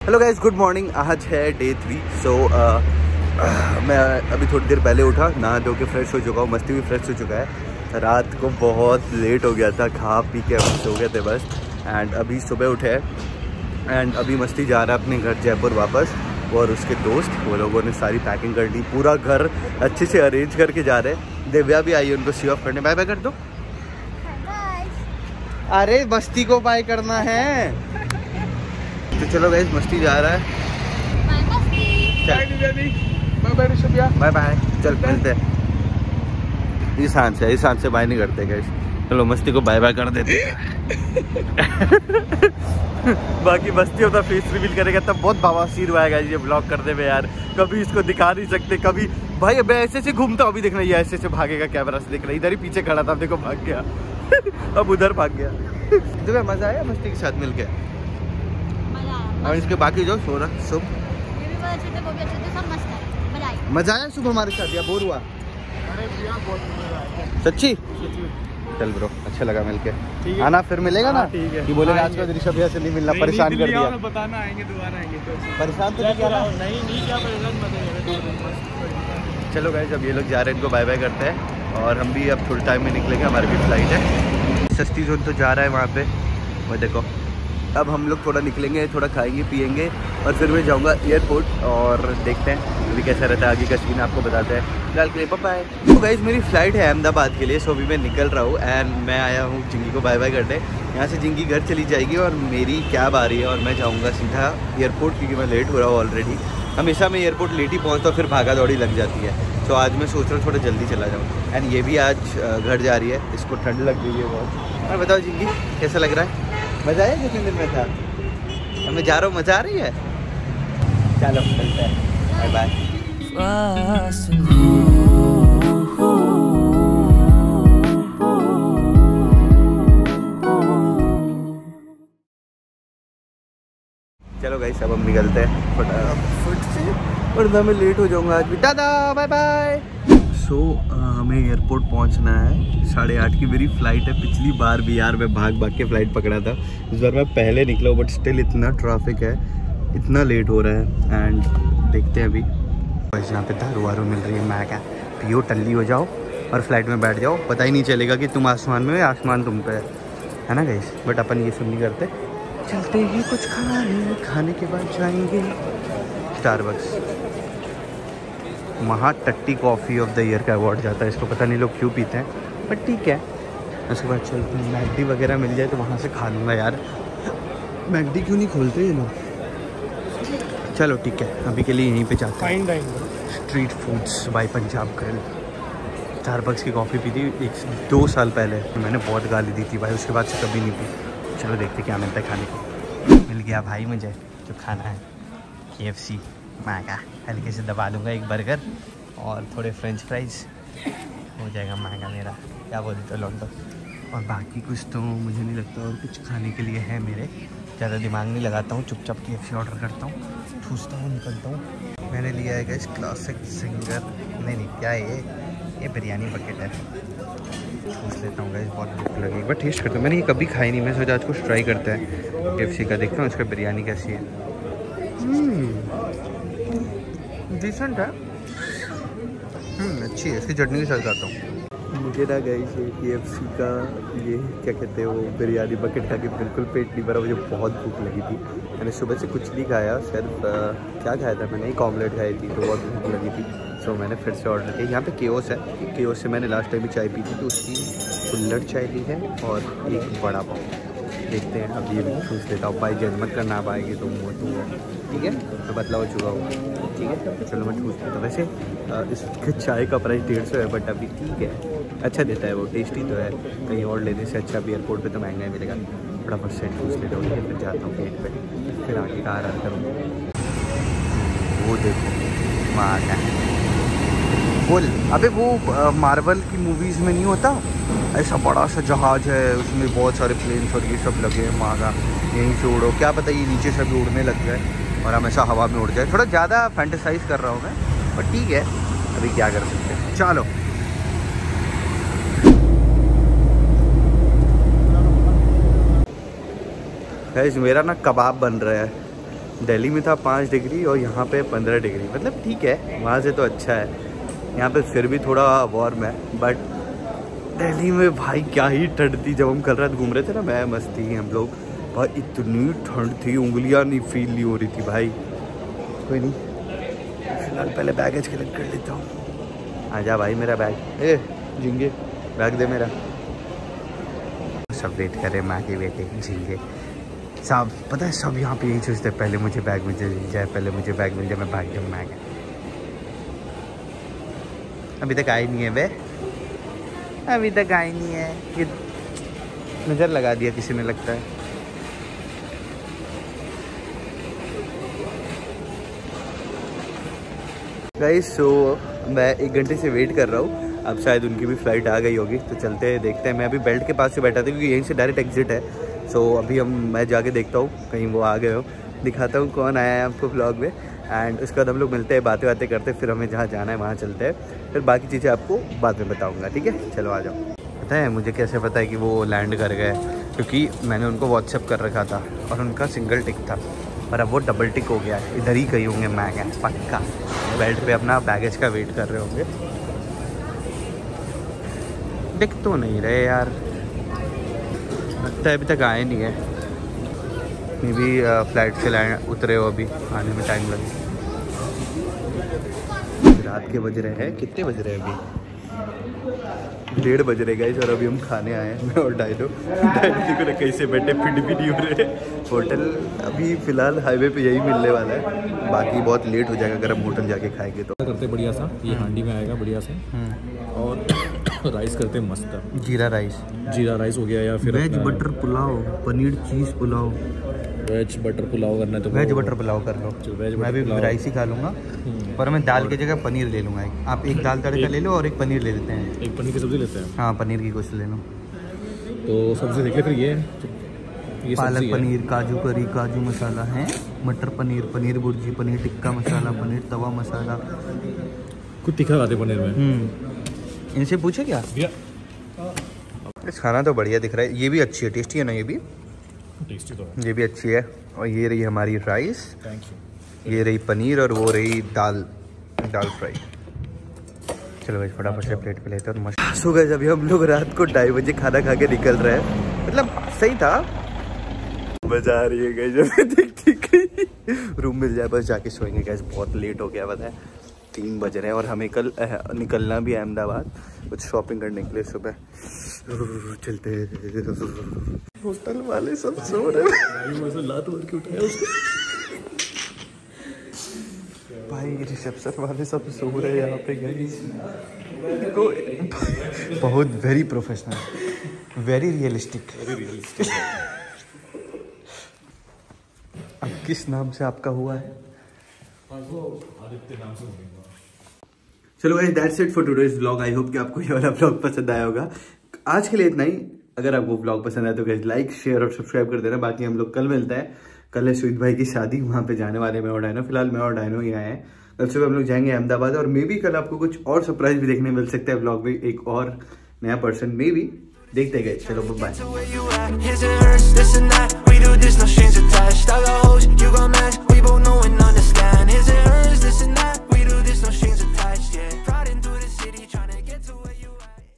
Hello guys, good morning. आज है day 3। सो मैं अभी थोड़ी देर पहले उठा, नहा धो के फ्रेश हो चुका हूँ, मस्ती भी फ्रेश हो चुका है। रात को बहुत लेट हो गया था, खा पी के हम सो गए थे बस। एंड अभी सुबह उठे हैं एंड अभी मस्ती जा रहा है अपने घर जयपुर वापस। और उसके दोस्त, वो लोगों ने सारी पैकिंग कर ली, पूरा घर अच्छे से अरेंज करके जा रहे हैं। दिव्या भी आई है उनको सी ऑफ करने। बाय बाय कर दो। अरे मस्ती को बाय करना है तो चलो गाइस, मस्ती जा रहा है। बाय बाय, चल मिलते हैं। ईशान से बाय नहीं करते गाइस। चलो मस्ती को बाय बाय कर देते बाकी मस्ती होता फेस रिवील करेगा तब बहुत बवासीर हुआ ये ब्लॉग करने में यार। कभी इसको दिखा नहीं सकते, कभी भाई अब ऐसे से घूमता, अभी देखना ये ऐसे से भागेगा कैमरा से, देख रहा इधर ही पीछे खड़ा था, देखो भाग गया अब उधर भाग गया। तो मजा आया मस्ती के साथ मिलके। और इसके बाकी जो सो रहा शुभ मजा आया। शुभ हमारे साथ या बोर हुआ? सच्ची? चल ब्रो, अच्छा लगा मिलके। आना फिर मिलेगा ना? ठीक है। कि बोलेगा आज का ऋषभ भैया से नहीं मिलना, परेशान कर दिया। बताना आएंगे, दोबारा आएंगे। परेशान तो नहीं क्या चलो गाइस, अब ये लोग जा रहे हैं, इनको बाय बाय करते हैं और हम भी अब थोड़े टाइम में निकलेंगे, हमारी भी फ्लाइट है। सस्ती जोन तो जा रहा है वहाँ पे, वो देखो। अब हम लोग थोड़ा निकलेंगे, थोड़ा खाएंगे पिएंगे और फिर मैं जाऊँगा एयरपोर्ट और देखते हैं अभी कैसा रहता है आगे का सीन, आपको बताते हैं। फिलहाल के लिए बाय। तो गाइस मेरी फ़्लाइट है अहमदाबाद के लिए, सो अभी मैं निकल रहा हूँ एंड मैं आया हूँ जिंगी को बाय बाय करने। यहाँ से जिंगी घर चली जाएगी और मेरी कैब आ रही है और मैं जाऊँगा सीधा एयरपोर्ट, क्योंकि मैं लेट हो रहा हूँ ऑलरेडी। हमेशा मैं एयरपोर्ट लेट ही पहुँचता हूँ, फिर भागा दौड़ी लग जाती है। तो आज मैं सोच रहा हूँ थोड़ा जल्दी चला जाऊँ। एंड ये भी आज घर जा रही है, इसको ठंड लग गई है बहुत। और बताओ जिंगी कैसा लग रहा है? मज़ा आया कितने दिन में था? मैं जा रहा हूँ, मज़ा आ रही है? चलो मिलते हैं, बाय बाय। चलो गाइस, अब हम निकलते हैं फटाफट से, वरना मैं लेट हो जाऊंगा आज भी। दादा बाय बाय। सो हमें एयरपोर्ट पहुंचना है, 8:30 की मेरी फ़्लाइट है। पिछली बार भी यार मैं भाग भाग के फ़्लाइट पकड़ा था, इस बार मैं पहले निकला हूँ, बट स्टिल इतना ट्रैफिक है, इतना लेट हो रहा है। एंड देखते हैं अभी बस यहाँ पे दारू वारू मिल रही है। मैं क्या पियो, टल्ली हो जाओ और फ्लाइट में बैठ जाओ, पता ही नहीं चलेगा कि तुम आसमान में हो या आसमान तुम पे है ना गाइस। बट अपन ये सब नहीं करते, चलते ही कुछ खाने के बाद जाएंगे स्टारबक्स। वहाँ टट्टी कॉफ़ी ऑफ द ईयर का अवार्ड जाता है इसको, पता नहीं लोग क्यों पीते हैं, बट ठीक है। उसके बाद चलते हैं, मैकडी वगैरह मिल जाए तो वहाँ से खा लूँगा यार। मैकडी क्यों नहीं खोलते ये लोग? चलो ठीक है, अभी के लिए यहीं पे जाते हैं। Street foods by Punjab girl. Starbucks की कॉफ़ी पी थी 1-2 साल पहले, मैंने बहुत गाली दी थी भाई, उसके बाद से कभी नहीं पी। चलो देखते क्या मिलता है खाने को। मिल गया भाई मुझे जो खाना है, KFC। महंगा हल्के से दबा लूँगा एक बर्गर और थोड़े फ्रेंच फ्राइज़, हो जाएगा महंगा मेरा, क्या बोलते तो लौंडो। और बाकी कुछ तो मुझे नहीं लगता और कुछ खाने के लिए है मेरे, ज़्यादा दिमाग नहीं लगाता हूँ, चुपचाप KFC ऑर्डर करता हूँ, ठूसता हूँ, निकलता हूँ। मैंने लिया है गाइस क्लासिक सिंगर, नहीं क्या है ये बिरयानी बकेट है। ठूस लेता हूँ गाइस, बहुत भूख लगी, एक बार टेस्ट करता हूँ। मैंने ये कभी खाई नहीं, मैं सोचा आज कुछ ट्राई करते हैं KFC का, देखता हूँ इसका बिरयानी कैसी है। डिसेंट है, अच्छी है, इसकी चटनी के साथ खाता हूँ। मुझे ना गाइस ये KFC का ये क्या कहते हैं वो बिरयानी बकेट खा के बिल्कुल पेट नहीं भरा, मुझे बहुत भूख लगी थी। मैंने सुबह से कुछ नहीं खाया, सिर्फ क्या खाया था मैंने, एक ऑमलेट खाई थी, तो बहुत भूख लगी थी। सो मैंने फिर से ऑर्डर किया। यहाँ पे केओस है, केओस से मैंने लास्ट टाइम भी चाय पी थी, तो उसकी कुल्हड़ चाय ली है और एक बड़ा पाव। देखते हैं, अब ये भी पूछ लेता हूँ, भाई जज मत करना पाएगी तो वो तो है, ठीक है, मैं बदला हो चुका हूँ, ठीक है। चलो मैं ठूस लेता हूँ। वैसे इसके चाय का प्राइस 150 है, बट अभी ठीक है, अच्छा देता है वो, टेस्टी तो है। कहीं और लेने से अच्छा भी एयरपोर्ट पे तो महंगा ही मिलेगा। फटाफट से ठूस लेता हूँ, फिर जाता हूँ गेट पे, फिर आगे का आराम करूँगा। वो देखो वहाँ का बोल, अबे वो मार्वल की मूवीज़ में नहीं होता ऐसा बड़ा सा जहाज है, उसमें बहुत सारे प्लेन्स और ये सब लगे हैं, वहाँ का यहीं से उड़ो, क्या पता ये नीचे से भी उड़ने लग जाए और हमेशा हवा में उड़ जाए। थोड़ा ज़्यादा फैंटेसाइज कर रहा हूँ मैं, पर ठीक है, अभी क्या कर सकते हैं। चलो गाइस, मेरा ना कबाब बन रहा है, दिल्ली में था 5 डिग्री और यहाँ पे 15 डिग्री, मतलब ठीक है, वहाँ से तो अच्छा है। यहाँ पे फिर भी थोड़ा वार्म है, बट दिल्ली में भाई क्या ही ठंड थी। जब हम कल रात घूम रहे थे ना, मैं मस्ती हम लोग, भाई इतनी ठंड थी, उंगलियाँ नहीं फील नहीं हो रही थी भाई। कोई नहीं, फिलहाल पहले बैगेज कलेक्ट कर लेता हूँ। आजा भाई मेरा बैग, ए झिंगे बैग दे मेरा। सब वेट कर रहे माँ के बेटे झिंगे सब, पता है सब यहाँ पे यही सोचते हैं, पहले मुझे बैग मिल जाए, पहले मुझे बैग मिल जाए, मैं भाग जाऊँ मैं। अभी तक आई नहीं है बे, अभी तक आई नहीं है। कि नज़र लगा दिया किसी ने लगता है। गाइस सो मैं 1 घंटे से वेट कर रहा हूँ, अब शायद उनकी भी फ़्लाइट आ गई होगी, तो चलते हैं देखते हैं। मैं अभी बेल्ट के पास से बैठा था क्योंकि यहीं से डायरेक्ट एग्जिट है। सो अभी मैं जाके देखता हूँ कहीं वो आ गए हो, दिखाता हूँ कौन आया है आपको व्लॉग में, एंड उसके बाद हम लोग मिलते हैं, बातें करते, फिर हमें जहाँ जाना है वहाँ चलते हैं, फिर बाकी चीज़ें आपको बाद में बताऊँगा, ठीक है। चलो आ जाओ। पता है मुझे कैसे पता है कि वो लैंड कर गए, क्योंकि मैंने उनको व्हाट्सएप कर रखा था और उनका सिंगल टिक था, पर अब वो डबल टिक हो गया है। इधर ही कहीं होंगे, मैं क्या पक्का बेल्ट पे अपना बैगेज का वेट कर रहे होंगे। दिख तो नहीं रहे यार, लगता है अभी तक आए नहीं है। मे भी फ्लाइट से उतरे हो, अभी आने में टाइम लगे। रात के बज रहे हैं, कितने बज रहे हैं अभी? 1:30 बज रहे गाइस, और अभी हम खाने आए हैं, मैं और डायनो को कहीं से बैठे फिट भी नहीं हो रहे। होटल अभी फ़िलहाल हाईवे पे यही मिलने वाला है, बाकी बहुत लेट हो जाएगा अगर हम होटल जाके खाएंगे तो। करते बढ़िया सा, ये हांडी में आएगा बढ़िया से, और राइस करते मस्त, जीरा राइस हो गया, या फिर veg butter pulao, paneer cheese pulao. Veg butter pulao करना है तो वेज बटर पुलाव कर लो। मैं भी राइस ही खा लूँगा, पर मैं दाल की जगह पनीर ले लूँगा। आप एक दाल तड़का ले लो और एक पनीर ले लेते हैं। एक पनीर की सब्ज़ी लेते हैं। हाँ पनीर की कुछ ले लो। तो सब्ज़ी देख ले फिर ये पालक पनीर, काजू करी, काजू मसाला है, मटर पनीर, पनीर भुर्जी, पनीर टिक्का मसाला, पनीर तवा मसाला। कुछ तीखा खाते पनीर में। इनसे पूछे क्या? इस खाना तो बढ़िया दिख रहा है, ये भी अच्छी है, टेस्टी है ना? ये भी टेस्टी तो है, ये भी अच्छी है। और ये रही हमारी राइस, थैंक यू। ये रही पनीर, और वो रही दाल फ्राई। चलो भाई फटाफट से प्लेट पे लेते हैं और मस्त। सो गाइस अभी हम लोग रात को 2:30 बजे खाना खा के निकल रहे हैं, मतलब सही था, मजा आ रही है गाइस। देख रूम मिल जाए बस जाके सोएंगे गाइस, बहुत लेट हो गया पता है, 3 बज रहे हैं, और हमें कल निकलना भी है अहमदाबाद कुछ शॉपिंग करने के लिए। सुबह चलते हैं। होटल वाले सब सो रहे हैं, लात मार के उठाया उसको भाई, रिसेप्शन वाले सब सो रहे हैं यहाँ पे गाइस। बहुत वेरी प्रोफेशनल, वेरी रियलिस्टिक। अब किस नाम से आपका हुआ है? आदित्य नाम से। चलो guys that's it for today's vlog. I hope कि आपको ये वाला व्लॉग पसंद आया होगा। आज के लिए इतना ही। अगर आपको व्लॉग पसंद आया तो गाइस लाइक शेयर और सब्सक्राइब कर देना। बाकी हम लोग कल मिलते हैं, कल है स्वीट भाई की शादी, वहाँ पे जाने वाले मैं और डायनो। फिलहाल मैं और डायनो ही आए हैं, कल सुबह हम लोग जाएंगे अहमदाबाद, और मे बी कल आपको कुछ और सरप्राइज भी देखने मिल सकता है व्लॉग में, एक और नया पर्सन मे बी, देखते गए। चलो बाय।